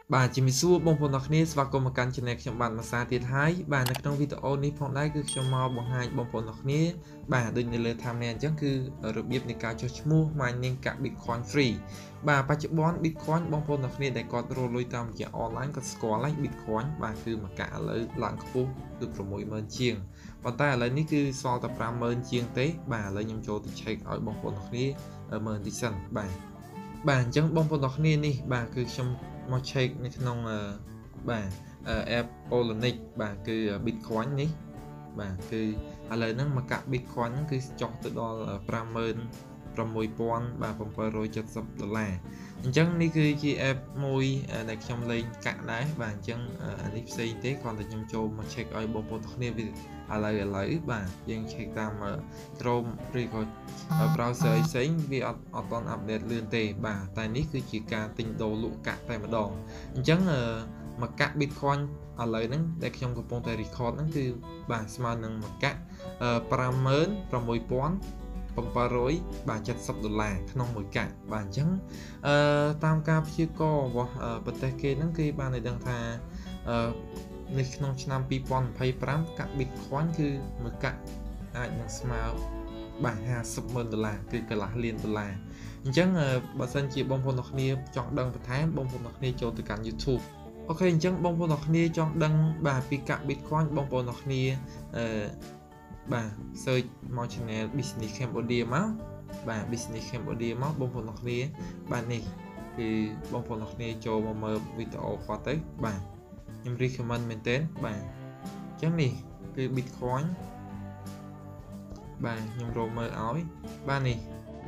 បាទជំរាបសួរបងប្អូនទាំងគ្នាស្វាគមន៍មកកាន់ Channel ខ្ញុំបាទភាសាទៀតហើយបាទនៅក្នុងវីដេអូនេះផងដែរគឺខ្ញុំមកបង្ហាញបងប្អូនទាំងគ្នាបាទដូចនៅលើ thumbnail អញ្ចឹងគឺរបៀបនៃការចុះឈ្មោះ mining កាក់ Bitcoin free បាទបច្ចុប្បន្ន Bitcoin បងប្អូនទាំងគ្នាដែលគាត់រកលុយតាមរយៈ online គាត់ស្គាល់ហើយ Bitcoin បាទគឺមួយកាក់ឥឡូវឡើងខ្ពស់គឺ 60000 ជាងប៉ុន្តែឥឡូវនេះគឺសល់តែ 50000 ជាងទេបាទឥឡូវខ្ញុំចូលទៅ check ឲ្យបងប្អូនទាំងគ្នាមើលតិចសិនបាទអញ្ចឹងបងប្អូនទាំងគ្នានេះបាទគឺខ្ញុំមក check នៅក្នុងបាទ app Poloniex បាទគឺ Bitcoin នេះបាទគឺឥឡូវហ្នឹងមួយកាក់ Bitcoin ហ្នឹងគឺចុះទៅដល់ 56770 ដុល្លារអញ្ចឹងនេះគឺជា app មួយដែលខ្ញុំលេងកាក់ដែរបាទអញ្ចឹងអានេះផ្សេងទេគ្រាន់តែខ្ញុំចូលមក check ឲ្យបងប្អូនទាំងគ្នាឥឡូវបាទយើង check តាម Chrome ឬក៏ browser ផ្សេងវាអត់ទាន់ update លឿនទេបាទតែនេះគឺជាការទិញដូរលក់កាក់តែម្ដងអញ្ចឹងមួយកាក់ Bitcoin ឥឡូវហ្នឹងដែលខ្ញុំកំពុងតែ record ហ្នឹងគឺបាទស្មើនឹងមួយកាក់ 56770 ដុល្លារក្នុងមួយកាក់បាទអញ្ចឹងតាមការព្យាករណ៍របស់ប្រទេសគេហ្នឹងគេបានឲ្យដឹងថានៅក្នុងឆ្នាំ2025កាក់ Bitcoin គឺមួយកាក់អាចនឹងស្មើបាទ 50,000 ដុល្លារគឺកន្លះលានដុល្លារអញ្ចឹងបើសិនជាបងប្អូនទាំងគ្នាចង់ដឹងបន្ថែមបងប្អូនទាំងគ្នាចូលទៅកាន់ YouTube អូខេអញ្ចឹងបងប្អូនទាំងគ្នាចង់ដឹងបាទពីកាក់ Bitcoin បងប្អូនទាំងគ្នាបាទ search មក channel Business Cambodia មកបាទ Business Cambodia មកបងប្អូនទាំងគ្នាបាទនេះគឺបងប្អូនទាំងគ្នាចូលមកមើលវីដេអូគាត់ទៅបាទខ្ញុំ recommend មែនទែនបាទអញ្ចឹងនេះគឺ Bitcoin បាទខ្ញុំរកមើលឲ្យបាទនេះ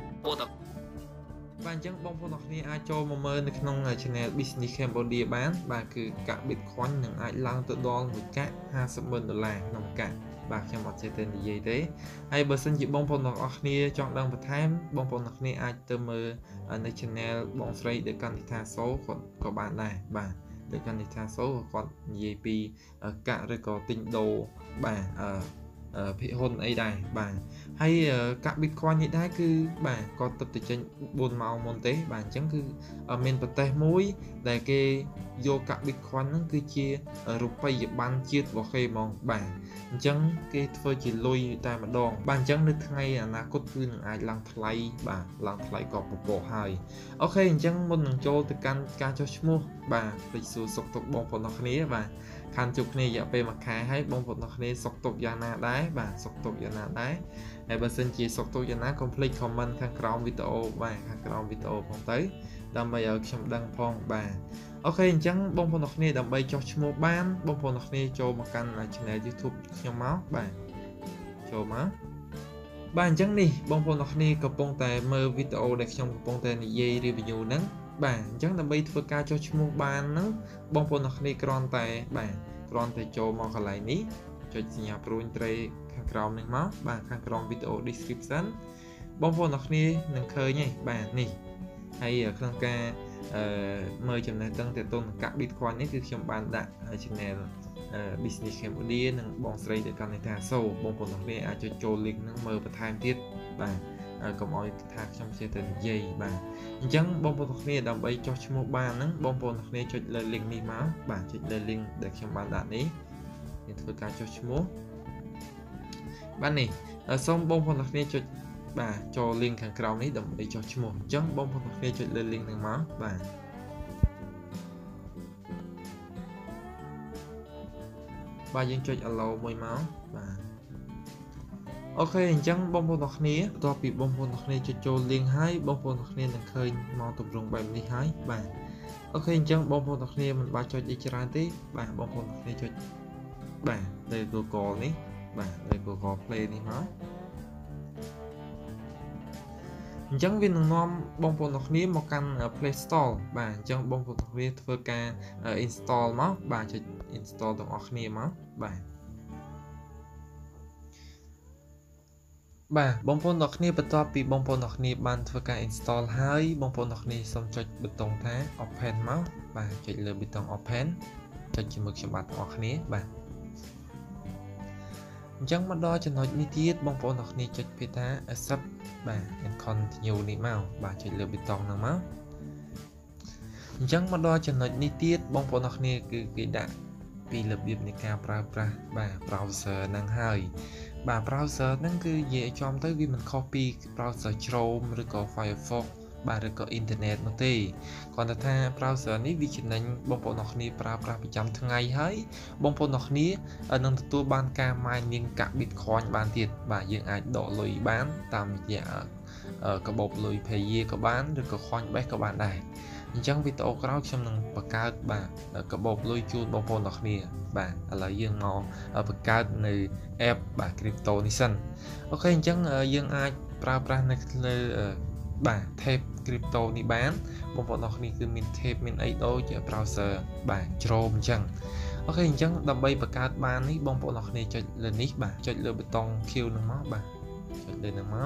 បាទអញ្ចឹងបងប្អូនទាំងគ្នាអាចចូលមកមើលនៅក្នុង channel Business Cambodia បានបាទគឺកាក់ Bitcoin នឹងអាចឡើងទៅដល់មួយកាក់ 50,000 ដុល្លារក្នុងកាក់បាទខ្ញុំអត់ចេះទៅនិយាយទេហើយបើសិនជាបងប្អូនទាំងអស់គ្នាចង់ដឹងបន្ថែមបងប្អូនទាំងគ្នាអាចទៅមើលនៅ channel បងស្រី The Kanita Show គាត់ក៏បានដែរបាទ The Kanita Show គាត់និយាយពីកាក់ឬក៏ទិញដូរបាទភិហ៊ុនអីដែរបាទហើយកាក់ Bitcoin នេះដែរគឺបាទគាត់ទឹកទៅចេញ4ម៉ោងមុនទេបាទអញ្ចឹងគឺមានប្រទេសមួយដែលគេយកកាក់ Bitcoin ហ្នឹងគឺជារូបិយប័ណ្ណជាតិរបស់គេហ្មងបាទអញ្ចឹងគេធ្វើជាលុយតែម្ដងបាទអញ្ចឹងនៅថ្ងៃអនាគតគឺនឹងអាចឡើងថ្លៃបាទឡើងថ្លៃក៏ពពកហើយអូខេអញ្ចឹងមុននឹងចូលទៅកាន់ការចុះឈ្មោះបាទពេចសួរសុខទុក្ខបងប្អូនទាំងគ្នាបាទខានជួបគ្នារយៈពេល1ខែហើយបងប្អូនទាំងគ្នាសុខទុក្ខយ៉ាងណាដែរបាទសុខទុក្ខយ៉ាងណាដែរហើយបើសិនជាសុខទុក្ខយ៉ាងណាកុំភ្លេច comment ខាងក្រោមវីដេអូបាទខាងក្រោមវីដេអូផងទៅដើម្បីឲ្យខ្ញុំដឹងផងបាទអូខេអញ្ចឹងបងប្អូនទាំងគ្នាដើម្បីចុះឈ្មោះបានបងប្អូនទាំងគ្នាចូលមកកាន់ channel YouTube ខ្ញុំមកបាទចូលមកបាទអញ្ចឹងនេះបងប្អូនទាំងគ្នាកំពុងតែមើលវីដេអូដែលខ្ញុំកំពុងតែនិយាយ review ហ្នឹងបាទអញ្ចឹងដើម្បីធ្វើការចុះឈ្មោះបានហ្នឹងបងប្អូនទាំងគ្នាគ្រាន់តែចូលមកកន្លែងនេះចុចសញ្ញាព្រួញត្រីខាងក្រោមនេះមកបាទខាងក្រោមវីដេអូ description បងប្អូនទាំងគ្នានឹងឃើញបាទនេះហើយក្នុងការមើលចំណេះដឹងទាក់ទងនឹងកាក់ Bitcoin នេះគឺខ្ញុំបានដាក់ channel Business Cambodia និងបងស្រី The Kanita Show បងប្អូនទាំងគ្នាអាចចូល link ហ្នឹងមើលបន្ថែមទៀតបាទកុំឲ្យថាខ្ញុំចេះតែនិយាយបាទអញ្ចឹងបងប្អូនទាំងគ្នាដើម្បីចុះឈ្មោះបានហ្នឹងបងប្អូនទាំងគ្នាចុចលើ link នេះមកបាទចុចលើ link ដែលខ្ញុំបានដាក់នេះនឹងធ្វើការចុះឈ្មោះបាទនេះសូមបងប្អូនទាំងគ្នាចុចបាទចូល link ខាងក្រោមនេះដើម្បីចុះឈ្មោះអញ្ចឹងបងប្អូនទាំងគ្នាចុចលើ link ហ្នឹងមកបាទយើងចុច allow មួយមកបាទអូខេអញ្ចឹងបងប្អូនទាំងគ្នាបន្ទាប់ពីបងប្អូនទាំងគ្នាចុចចូល link ហើយបងប្អូនទាំងគ្នានឹងឃើញមកទម្រង់បែបនេះហើយបាទអូខេអញ្ចឹងបងប្អូនទាំងគ្នាមិនបាច់ចុចអីច្រើនទេបាទបងប្អូនទាំងគ្នាចុចបាទលើ Google នេះបាទលើ Google Play នេះមកអញ្ចឹងវានឹងនាំបងប្អូនទាំងគ្នាមកកាន់ Play Store បាទអញ្ចឹងបងប្អូនទាំងគ្នាធ្វើការ install មកបាទចុច install ទាំងអស់គ្នាមកបាទបងប្អូនទាំងគ្នាបន្ទាប់ពីបងប្អូនទាំងគ្នាបានធ្វើការ install ហើយបងប្អូនទាំងគ្នាសូមចុចប៊ូតុងថា open មកបាទចុចលើប៊ូតុង open ចុចជាមួយខ្ញុំបាទទាំងអស់គ្នាបាទអញ្ចឹងមកដល់ចំណុចនេះទៀតបងប្អូនទាំងគ្នាចុចពាក្យថា accept បាទ and continue នេះមកបាទចុចលើប៊ូតុងហ្នឹងមកអចឹងមកដល់ចំណុចនេះទៀតបងប្អូនអ្នកគ្នាគឺគេដាក់ពីរបៀបនៃការប្រើប្រាស់បាទ browser ហ្នឹងហើយបាទ browser ហ្នឹងគឺនិយាយចំទៅវាមិនខុសពី browser Chrome ឬក៏ Firefox បាទឬក៏អ៊ីនធឺណិតនោះទេគ្រាន់តែថា browser នេះវាចំណេញបងប្អូនអ្នកគ្នាប្រើប្រាស់ប្រចាំថ្ងៃហើយបងប្អូនអ្នកគ្នានឹងទទួលបានការ mining កាក់ Bitcoin បានទៀតបាទយើងអាចដកលុយបានតាមរយៈកាបូបលុយ Payeer ក៏បានឬក៏ Coinbase ក៏បានដែរអញ្ចឹងវីដេអូក្រោយខ្ញុំនឹងបង្កើតបាទកាបូបលុយជូនបងប្អូនអ្នកគ្នាបាទឥឡូវយើងមកបង្កើតនៅ app បាទ crypto នេះសិនអូខេអញ្ចឹងយើងអាចប្រើប្រាស់នៅលើបាទ tab crypto នេះបានបងប្អូនអ្នកគ្នាគឺមាន tab មានអីដូចជា browser បាទ Chrome អញ្ចឹងអូខេអញ្ចឹងដើម្បីបង្កើតបាននេះបងប្អូនអ្នកគ្នាចុចលើនេះបាទចុចលើប៊ូតុង Q នឹងមកបាទចុចលើនឹងមក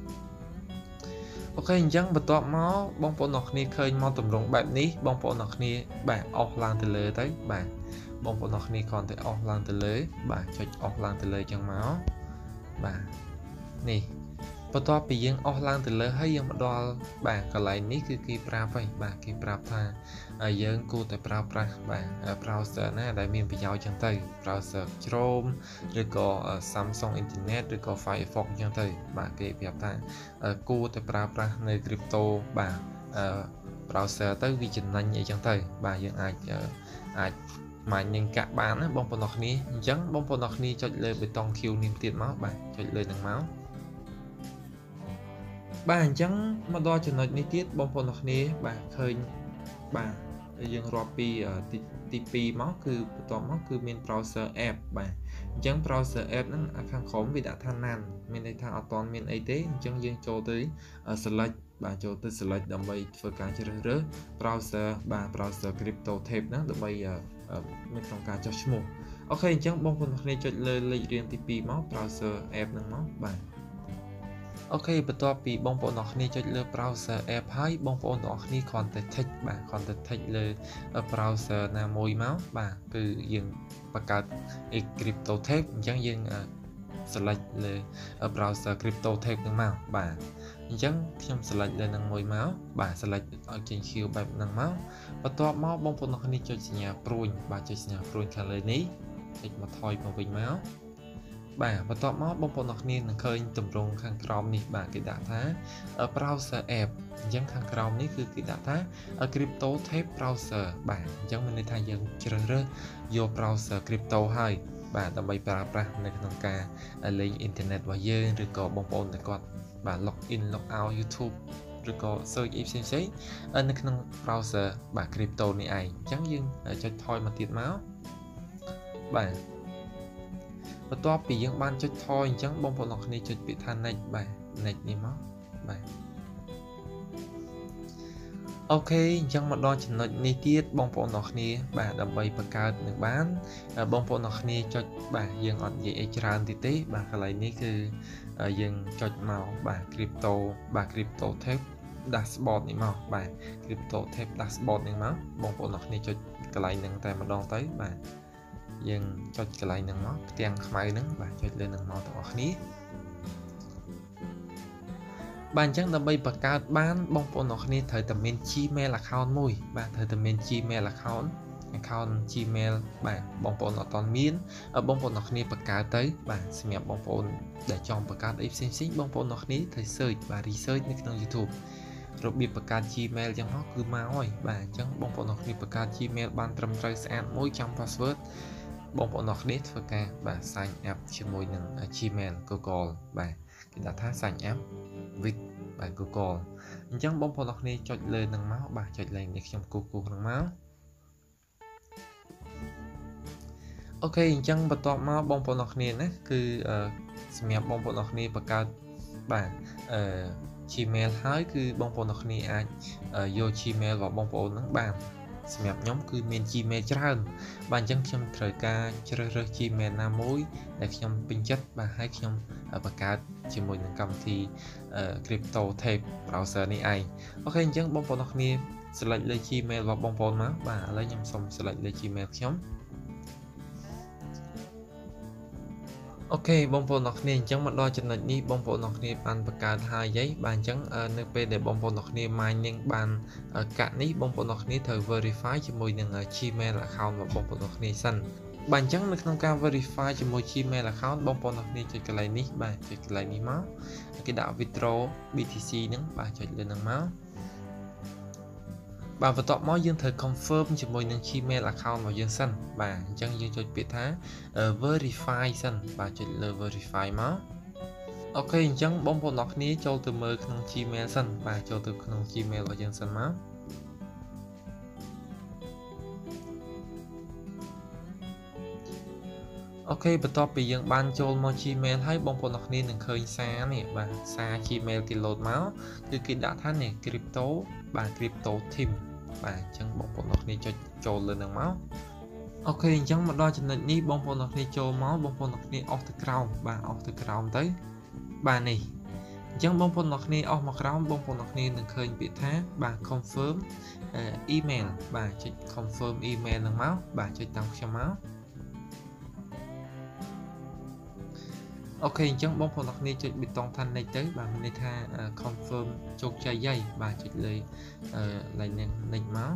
អូខេអញ្ចឹងបន្ទាប់មកបងប្អូនអ្នកគ្នាឃើញមកតម្រង់បែបនេះបងប្អូនអ្នកគ្នាបាទអស់ឡើងទៅលើទៅបាទបងប្អូនអ្នកគ្នាគ្រាន់តែអស់ឡើងទៅលើបាទចុចអស់ឡើងទៅលើអញ្ចឹងមកបាទនេះបន្ទាប់ពីយើងអស់ឡើងទៅលើហើយយើងមកដល់បាទកន្លែងនេះគឺគេប្រាប់ហើយបាទគេប្រាប់ថាយើងគួរតែប្រើប្រាស់បាទ browser ណាដែលមានប្រយោជន៍ចឹងទៅ browser Chrome ឬក៏ Samsung Internet ឬក៏ Firefox ចឹងទៅបាទគេប្រាប់ថាគួរតែប្រើប្រាស់នៅ crypto បាទ browser ទៅវាចំណេញអីចឹងទៅបាទយើងអាចmining កាក់បានណាបងប្អូនអ្នកគ្នាអញ្ចឹងបងប្អូនអ្នកគ្នាចុចលើប៊ូតុង Q នេះទៀតមកបាទចុចលើនឹងមកបាទអញ្ចឹងមកដល់ចំណុចនេះទៀតបងប្អូនអ្នកគ្នាបាទឃើញបាទយើងរាប់ពីទី2មកគឺបន្ទាប់មកគឺមាន browser app បាទអញ្ចឹង browser app ហ្នឹងខាងក្រោមវាដាក់ថាណានមានន័យថាអត់ទាន់មានអីទេអញ្ចឹងយើងចូលទៅ select បាទចូលទៅ select ដើម្បីធ្វើការជ្រើសរើស browser បាទ browser crypto tab ហ្នឹងដើម្បីមានក្នុងការចុះឈ្មោះអូខេអញ្ចឹងបងប្អូនអ្នកគ្នាចុចលើលេខរៀងទី2មក browser app ហ្នឹងមកបាទអូខេបន្ទាប់ពីបងប្អូនអ្នកគ្នាចុចលើ browser app ហើយបងប្អូនអ្នកគ្នាគ្រាន់តែ tick បាទគ្រាន់តែ tick លើ browser ណាមួយមកបាទគឺយើងបង្កើត crypto tab អញ្ចឹងយើងselect លើ browser crypto tab ហ្នឹងមកបាទអញ្ចឹងខ្ញុំ select លើនឹងមួយមកបាទ select ឲ្យចេញ Q បែបហ្នឹងមកបន្ទាប់មកបងប្អូនអ្នកគ្នាចុចសញ្ញាព្រួយបាទចុចសញ្ញាព្រួយខាងលើនេះចុចមកថយមកវិញមកបាទបន្ទាប់មកបងប្អូនអ្នកគ្នានឹងឃើញទម្រង់ខាងក្រោមនេះបាទគេដាក់ថា browser app អញ្ចឹងខាងក្រោមនេះគឺគេដាក់ថា crypto tab browser បាទអញ្ចឹងមានន័យថាយើងជ្រើសរើសយក browser crypto ហើយបាទដើម្បីប្រើប្រាស់នៅក្នុងការលេងអ៊ីនធឺណិតរបស់យើងឬក៏បងប្អូនដែលគាត់បាទ log in log out YouTube ឬក៏ search អីផ្សេងនៅក្នុង browser បាទ crypto នេះឯងអញ្ចឹងយើងចុចថយមកទៀតមកបាទបន្ទាប់ពីយើងបានចុចថយអញ្ចឹងបងប្អូនអ្នកគ្នាចុចពាក្យថា next បាទ next នេះមកបាទអូខេអញ្ចឹងមកដល់ចំណុចនេះទៀតបងប្អូនអ្នកគ្នាបាទដើម្បីបង្កើតនឹងបានបងប្អូនអ្នកគ្នាចុចបាទយើងអត់និយាយអីច្រើនទៀតទេបាទកន្លែងនេះគឺយើងចុចមកបាទ crypto បាទ crypto tab dashboard នេះមកបាទ crypto tab dashboard នេះមកបងប្អូនអ្នកគ្នាចុចកន្លែងហ្នឹងតែម្ដងទៅបាទយើងចុចកន្លែងហ្នឹងមកផ្ទាំងខ្មៅហ្នឹងបាទចុចលើហ្នឹងមកទាំងអស់គ្នាបាទអញ្ចឹងដើម្បីបង្កើតបានបងប្អូនអ្នកគ្នាត្រូវតែមាន Gmail account មួយបាទត្រូវតែមាន Gmail account Gmail បាទបងប្អូនអត់ទាន់មានបងប្អូនអ្នកគ្នាបង្កើតទៅបាទសម្រាប់បងប្អូនដែលចង់បង្កើតអីផ្សេងបងប្អូនអ្នកគ្នាត្រូវ search បាទ research នៅក្នុង YouTube របៀបបង្កើត Gmail ចឹងមកគឺមកហើយបាទអញ្ចឹងបងប្អូនអ្នកគ្នាបង្កើត Gmail បានត្រឹមត្រូវស្អាតមួយចាំ password បងប្អូនអ្នកគ្នាធ្វើការបាទ sign up ជាមួយនឹង Gmail Google បាទគេដាក់ថា sign up with បាទ Google អញ្ចឹងបងប្អូនអ្នកគ្នាចុចលើនឹងមកបាទចុចលេខនេះខ្ញុំគូសនឹងមកអូខេអញ្ចឹងបន្ទាប់មកបងប្អូនអ្នកគ្នាណាគឺសម្រាប់បងប្អូនអ្នកគ្នាបង្កើតបាទGmail ហើយគឺបងប្អូនអ្នកគ្នាអាចយក Gmail របស់បងប្អូនហ្នឹងបានសម្រាប់ខ្ញុំគឺមាន Gmail ច្រើនបាទអញ្ចឹងខ្ញុំត្រូវការជ្រើសរើស Gmail ណាមួយដែលខ្ញុំពេញចិត្តបាទហើយខ្ញុំបង្កើតជាមួយនឹងកម្មវិធី Crypto Tab Browser នេះឯងអូខេអញ្ចឹងបងប្អូនអ្នកគ្នា select លើ Gmail របស់បងប្អូនមកបាទឥឡូវខ្ញុំសូម select លើ Gmail ខ្ញុំអូខេបងប្អូនអ្នកគ្នាអញ្ចឹងមកដល់ចំណុចនេះបងប្អូនអ្នកគ្នាបានបង្កើតហើយយីបាទអញ្ចឹងនៅពេលដែលបងប្អូនអ្នកគ្នា mining បានកាក់នេះបងប្អូនអ្នកគ្នាត្រូវ verify ជាមួយនឹង Gmail account របស់បងប្អូនអ្នកគ្នាសិនបាទអញ្ចឹងនៅក្នុងការ verify ជាមួយ Gmail account បងប្អូនអ្នកគ្នាចុចកន្លែងនេះបាទចុចកន្លែងនេះមកគេដាក់ withdraw BTC ហ្នឹងបាទចុចលើហ្នឹងមកបាទបន្ទាប់មកយើងត្រូវ confirm ជាមួយនឹង Gmail account របស់យើងសិនបាទអញ្ចឹងយើងចុចពាក្យថា verify សិនបាទចុចលើ verify មកអូខេអញ្ចឹងបងប្អូនអ្នកគ្នាចូលទៅមើលក្នុង Gmail សិនបាទចូលទៅក្នុង Gmail របស់យើងសិនមកអូខេបន្ទាប់ពីយើងបានចូលមក Gmail ហើយបងប្អូនអ្នកគ្នានឹងឃើញសារនេះបាទសារ Gmail គេ load មកគឺគេដាក់ថានេះ crypto បាទ crypto team បាទអញ្ចឹងបងប្អូនអ្នកគ្នាចុចចូលលើនឹងមកអូខេអញ្ចឹងមកដល់ចំណុចនេះបងប្អូនអ្នកគ្នាចូលមកបងប្អូនអ្នកគ្នាអស់ទៅក្រោមបាទអស់ទៅក្រោមទៅបាទនេះអញ្ចឹងបងប្អូនអ្នកគ្នាអស់មកក្រោមបងប្អូនអ្នកគ្នានឹងឃើញពាក្យថាបាទ confirm email បាទចុច confirm email នឹងមកបាទចុចតាមខ្ញុំមកអូខេអញ្ចឹងបងប្អូនអ្នកគ្នាចុចប៊ីតុងថានិចទៅបាទមានន័យថា confirm ជោគជ័យហើយបាទចុចលើឡើងនឹងនិចមក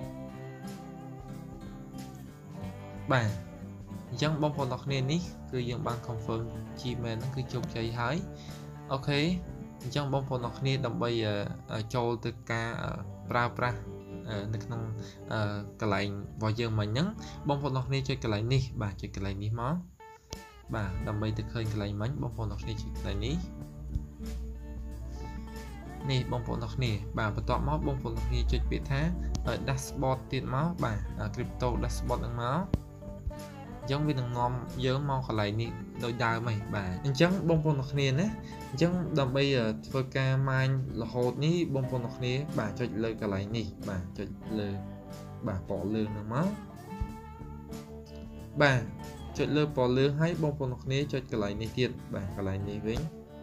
បាទអញ្ចឹងបងប្អូនអ្នកគ្នានេះគឺយើងបាន confirm Gmail ហ្នឹងគឺជោគជ័យហើយអូខេអញ្ចឹងបងប្អូនអ្នកគ្នាដើម្បីចូលទៅការប្រើប្រាស់នៅក្នុងកន្លែងរបស់យើងមិញហ្នឹងបងប្អូនអ្នកគ្នាចុចកន្លែងនេះបាទចុចកន្លែងនេះមកបាទដើម្បីទៅឃើញកន្លែងមិញបងប្អូនអ្នកគ្នាចុចកន្លែងនេះនេះបងប្អូនអ្នកគ្នាបាទបន្ទាប់មកបងប្អូនអ្នកគ្នាចុចពាក្យថា dashboard ទៀតមកបាទ crypto dashboard ហ្នឹងមកអញ្ចឹងវានឹងនាំយើងមកកន្លែងនេះដោយដើមហីបាទអញ្ចឹងបងប្អូនអ្នកគ្នាណាអញ្ចឹងដើម្បីធ្វើការ mine រហូតនេះបងប្អូនអ្នកគ្នាបាទចុចលើកន្លែងនេះបាទចុចលើបាទពណ៌លឿងហ្នឹងមកបាទចុចលើពណ៌លឿងហើយបងប្អូនអ្នកគ្នាចុចកន្លែងនេះទៀតបាទកន្លែងនេះវិញ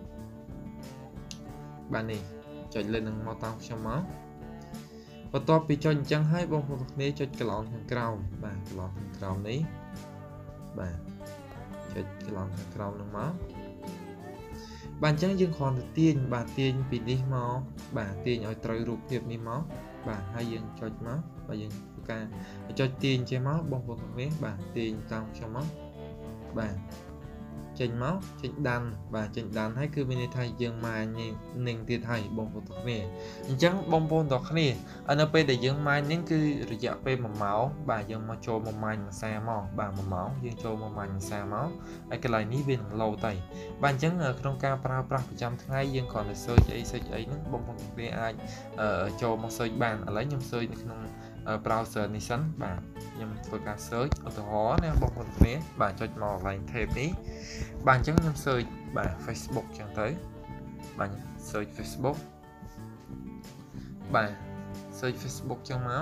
បាទនេះចុចលើនឹងមកតាមខ្ញុំមកបន្ទាប់ពីចុចអញ្ចឹងហើយបងប្អូនអ្នកគ្នាចុចកន្លងខាងក្រោមបាទកន្លងខាងក្រោមនេះបាទចុចកន្លងខាងក្រោមនឹងមកបាទអញ្ចឹងយើងគ្រាន់តែទាញបាទទាញពីនេះមកបាទទាញឲ្យត្រូវរូបភាពនេះមកបាទហើយយើងចុចមកបាទយើងធ្វើការចុចទាញចេះមកបងប្អូនទាំងនេះបាទទាញតាមខ្ញុំមកបាទចេញមកចេញដានបាទចេញដានហើយគឺមានន័យថាយើងម៉ាញនឹងទៀតហើយបងប្អូនទាំងនេះអញ្ចឹងបងប្អូនទាំងគ្នានៅពេលដែលយើងម៉ាញនឹងគឺរយៈពេល1ម៉ោងបាទយើងមកចូលមកម៉ាញមួយសារមកបាទ1ម៉ោងយើងចូលមកម៉ាញមួយសារមកហើយកន្លែងនេះវានឹងលោតទៅបាទអញ្ចឹងក្នុងការប្រើប្រាស់ប្រចាំថ្ងៃយើងគ្រាន់តែ search អីហ្នឹងបងប្អូនទាំងគ្នាអាចចូលមក search បានឥឡូវខ្ញុំ search នៅក្នុងbrowser នេះសិនបាទខ្ញុំធ្វើការ search ឧទាហរណ៍ណាបងប្អូនគ្នាបាទចុចមកកន្លែង tab នេះបាទអញ្ចឹងខ្ញុំ search បាទ Facebook អញ្ចឹងទៅបាទ search Facebook បាទ search Facebook អញ្ចឹងមក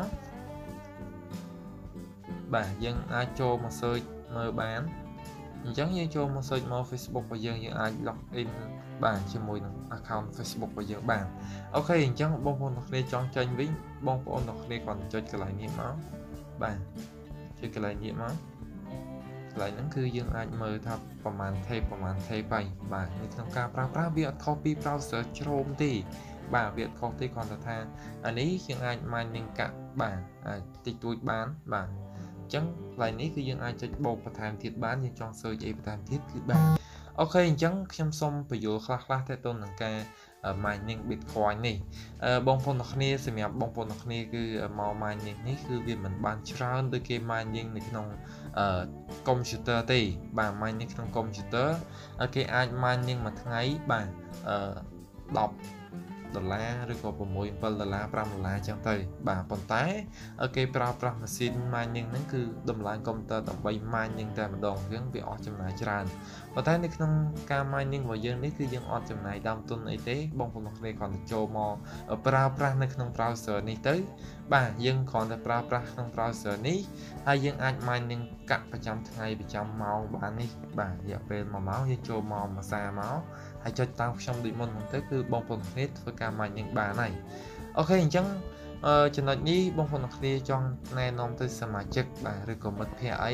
បាទយើងអាចចូលមក search មើលបានអញ្ចឹងយើងចូលមក search មក Facebook របស់យើងអាច log in បាទជាមួយនឹង account Facebook របស់យើងបានអូខេអញ្ចឹងបងប្អូនអ្នកគ្នាចង់ចេញវិញបងប្អូនអ្នកគ្នាគាត់ចុចកន្លែងនេះមកបាទចុចកន្លែងនេះមកកន្លែងហ្នឹងគឺយើងអាចមើលថាប្រហែល tab ហើយបាទនៅក្នុងការប្រើប្រាស់វាអត់ខុសពី browser Chrome ទេបាទវាអត់ខុសទេគ្រាន់តែថាអានេះយើងអាច mining កាក់បាទតិចតួចបានបាទអញ្ចឹងកន្លែងនេះគឺយើងអាចចុចបូកបន្ថែមទៀតបានយើងចង់ search អីបន្ថែមទៀតគឺបានអូខេអញ្ចឹងខ្ញុំសូមបញ្យល់ខ្លះៗទៅនឹងការ mining Bitcoin នេះបងប្អូនអ្នកគ្នាសម្រាប់បងប្អូនអ្នកគ្នាគឺមក mining នេះគឺវាមិនបានច្រើនដូចគេ mining នៅក្នុងcomputer ទេបាទ mining ក្នុង computer គេអាច mining មួយថ្ងៃបាទ$10 ឬក៏$6-7 $5 អញ្ចឹងទៅបាទប៉ុន្តែគេប្រើប្រាស់ម៉ាស៊ីន mining ហ្នឹងគឺដំឡើងកុំព្យូទ័រដើម្បី mining តែម្ដងអញ្ចឹងវាអស់ចំណាយច្រើនប៉ុន្តែនៅក្នុងការ mining របស់យើងនេះគឺយើងអត់ចំណាយដើមទុនអីទេបងប្អូនអ្នកគ្នាគ្រាន់តែចូលមកប្រើប្រាស់នៅក្នុង browser នេះទៅបាទយើងគ្រាន់តែប្រើប្រាស់ក្នុង browser នេះហើយយើងអាច mining កាក់ប្រចាំថ្ងៃប្រចាំម៉ោងបាននេះបាទរយៈពេល1ម៉ោងយើងចូលមកមួយសារមកហើយចុចតាមខ្ញុំដូចមុនហ្នឹងទៅគឺបងប្អូនគ្នាធ្វើការ mining បានហើយអូខេអញ្ចឹងចំណុចនេះបងប្អូនគ្នាចង់ណែនាំទៅសមាជិកបាទឬក៏មិត្តភ័ក្តិអី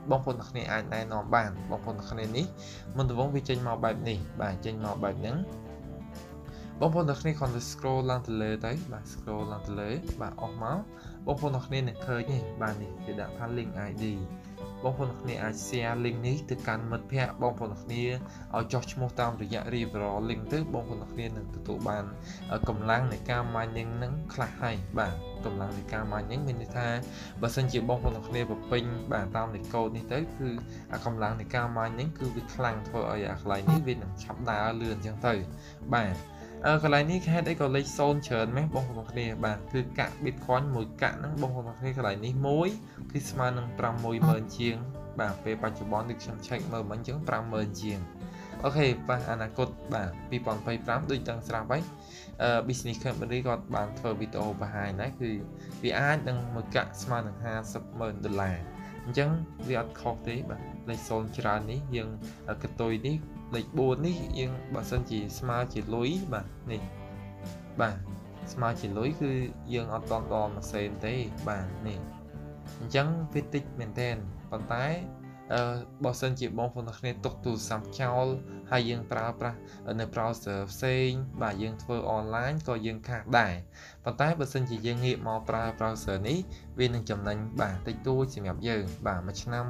បងប្អូនទាំងគ្នាអាចណែនាំបានបងប្អូនទាំងគ្នានេះមុនដំបូងវាចេញមកបែបនេះបាទចេញមកបែបហ្នឹងបងប្អូនទាំងគ្នាគ្រាន់តែ scroll ឡើងទៅលើទៅបាទ scroll ឡើងទៅលើបាទអស់មកបងប្អូនទាំងគ្នានឹងឃើញនេះបាទនេះគេដាក់ថា link ID បងប្អូនទាំងគ្នាអាច share link នេះទៅកាន់មិត្តភ័ក្តិបងប្អូនទាំងគ្នាឲ្យចុះឈ្មោះតាមរយៈ referral link ទៅបងប្អូនទាំងគ្នានឹងទទួលបានកម្លាំងនៃការ mining នឹងខ្លះហើយបាទកម្លាំងនៃការ mining មានន័យថាបើសិនជាបងប្អូនទាំងគ្នាបំពេញបាទតាមនៃកូដនេះទៅគឺកម្លាំងនៃការ mining គឺវាខ្លាំងធ្វើឲ្យកន្លែងនេះវានឹងឆាប់ដើរលឿនអញ្ចឹងទៅបាទកន្លែងនេះហេតុអីក៏លេខ0ច្រើនម៉េះបងប្អូនគ្នាបាទគឺកាក់ Bitcoin មួយកាក់ហ្នឹងបងប្អូនគ្នាកន្លែងនេះមួយគឺស្មើនឹង 60000 ជាងបាទពេលបច្ចុប្បន្ននេះខ្ញុំ check មើលមិញអញ្ចឹង 50000 ជាងអូខេបាទអនាគតបាទ2025ដូចទាំងស្រាប់ហើយbusiness company គាត់បានធ្វើវីដេអូបង្ហាញដែរគឺវាអាចនឹងមួយកាក់ស្មើនឹង$500,000អញ្ចឹងវាអត់ខុសទេបាទលេខ0ច្រើននេះយើងកតុយនេះលេខ4នេះយើងបើសិនជាស្មើជាលុយបាទនេះបាទស្មើជាលុយគឺយើងអត់តន់ដល់1សេនទេបាទនេះអញ្ចឹងវាតិចមែនទែនប៉ុន្តែបើសិនជាបងប្អូនគ្នាទុកទូរស័ព្ទចោលហើយយើងប្រើប្រាស់នៅ browser ផ្សេងបាទយើងធ្វើ online ក៏យើងខាតដែរប៉ុន្តែបើសិនជាយើងងាកមកប្រើ browser នេះវានឹងចំណេញបាទតិចតួចសម្រាប់យើងបាទមួយឆ្នាំ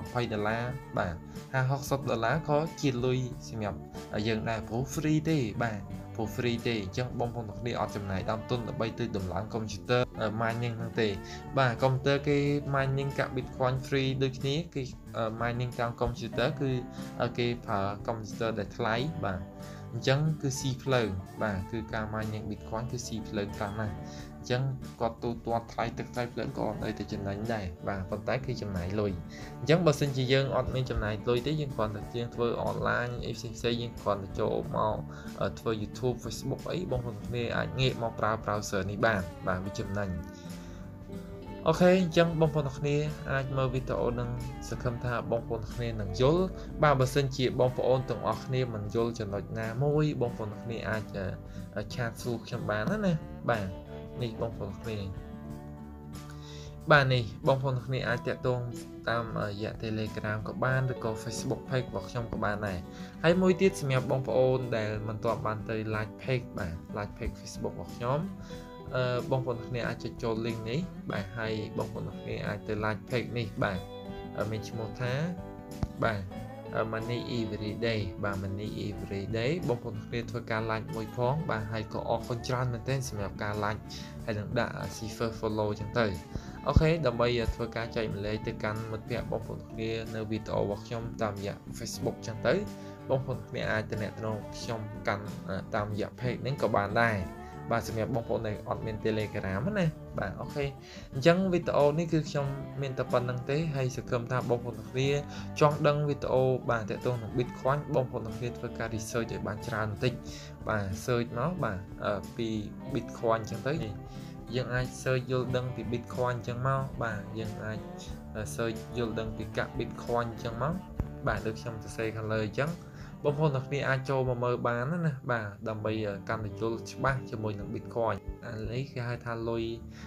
$10-$20បាទ$50-$60ក៏ជាលុយសម្រាប់យើងដែរព្រោះ free ទេបាទfree ទេអញ្ចឹងបងប្អូនទាំងគ្នាអត់ចំណាយដើមទុនដើម្បីទៅដំឡើងកុំព្យូទ័រ mining ហ្នឹងទេបាទកុំព្យូទ័រគេ mining កាក់ Bitcoin free ដូចគ្នាគេ mining តាមកុំព្យូទ័រគឺគេប្រើកុំព្យូទ័រដែលថ្លៃបាទអញ្ចឹងគឺស៊ីភ្លើងបាទគឺការ mining Bitcoin គឺស៊ីភ្លើងខ្លាំងណាស់អញ្ចឹងគាត់ទូទាត់ថ្លៃទឹកថ្លៃភ្លើងក៏អត់អីទៅចំណេញដែរបាទប៉ុន្តែគឺចំណាយលុយអញ្ចឹងបើសិនជាយើងអត់មានចំណាយលុយទេយើងគ្រាន់តែយើងធ្វើ online អីផ្សេងៗយើងគ្រាន់តែចូលមកធ្វើ YouTube Facebook អីបងប្អូនគ្នាអាចងាកមកប្រើ browser នេះបានបាទវាចំណេញអូខេអញ្ចឹងបងប្អូនគ្នាអាចមើលវីដេអូនឹងសង្ឃឹមថាបងប្អូនគ្នានឹងយល់បាទបើសិនជាបងប្អូនទាំងអស់គ្នាមិនយល់ចំណុចណាមួយបងប្អូនគ្នាអាចឆាតសួរខ្ញុំបានណាបាទនេះបងប្អូនគ្នាបាទនេះបងប្អូនគ្នាអាចតាក់ទងតាមរយៈ Telegram ក៏បានឬក៏ Facebook page របស់ខ្ញុំក៏បានដែរហើយមួយទៀតសម្រាប់បងប្អូនដែលមិនទាន់បានទៅ like page បាទ like page Facebook របស់ខ្ញុំបងប្អូនគ្នាអាចចុចចូល link នេះបាទហើយបងប្អូនគ្នាអាចទៅ like page នេះបាទមានឈ្មោះថាបាទ money everyday បាទ money everyday បងប្អូនគ្នាធ្វើការ like មួយផងបាទហើយក៏អរគុណច្រើនមែនទែនសម្រាប់ការ like ហើយនឹងដាក់ cipher follow ចឹងទៅអូខេដើម្បីធ្វើការចែកម្លែកទៅកាន់មិត្តភ័ក្តិបងប្អូនគ្នានៅវីដេអូរបស់ខ្ញុំតាមរយៈ Facebook ចឹងទៅបងប្អូនគ្នាអាចទំនាក់ទំនងខ្ញុំកាន់តាមរយៈ page ហ្នឹងក៏បានដែរបាទសម្រាប់បងប្អូនដែលអត់មាន Telegram ណាបាទអូខេអញ្ចឹងវីដេអូនេះគឺខ្ញុំមានតែប៉ុណ្្នឹងទេហើយសង្ឃឹមថាបងប្អូនទាំងគ្នាចង់ដឹងវីដេអូបាទតើតើនឹង Bitcoin បងប្អូនទាំងគ្នាធ្វើការ research ឲ្យបានច្រើនបន្តិចបាទ search មកបាទពី Bitcoin អញ្ចឹងទៅយើងអាច search យល់ដឹងពី Bitcoin អញ្ចឹងមកបាទយើងអាច search យល់ដឹងពីកាក់ Bitcoin អញ្ចឹងមកបាទដូចខ្ញុំសរសេរខាងលើអញ្ចឹងបងប្អូនទាំងគ្នាអាចចូលមកមើលបានណាបាទដើម្បីកាន់តែយល់ច្បាស់ជាមួយនឹង Bitcoin អានេះគេហៅថាលុយ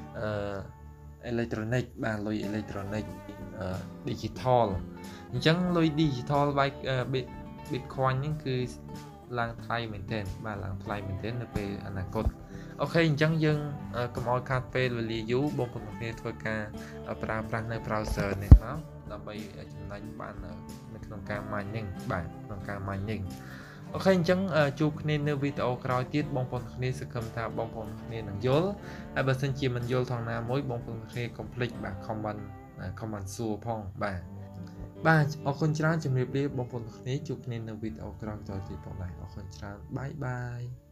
electronic បាទលុយ electronic digital អញ្ចឹងលុយ digital បែប Bitcoin ហ្នឹងគឺឡើងថ្លៃមែនទែនបាទឡើងថ្លៃមែនទែននៅពេលអនាគតអូខេអញ្ចឹងយើងកុំឲ្យខាតពេលវេលាយូរបងប្អូនគ្នាធ្វើការប្រើប្រាស់នៅ browser នេះមកដើម្បីចំណេញបាននៅក្នុងការ mining បាទក្នុងការ mining អូខេអញ្ចឹងជួបគ្នានៅវីដេអូក្រោយទៀតបងប្អូនគ្នាសង្ឃឹមថាបងប្អូនគ្នានឹងយល់ហើយបើសិនជាមិនយល់ថងណាមួយបងប្អូនគ្នាកុំភ្លេចបាទ comment សួរផងបាទអរគុណច្រើនជម្រាបលាបងប្អូនគ្នាជួបគ្នានៅវីដេអូក្រោយទៀតផងដែរអរគុណច្រើនបាយបាយ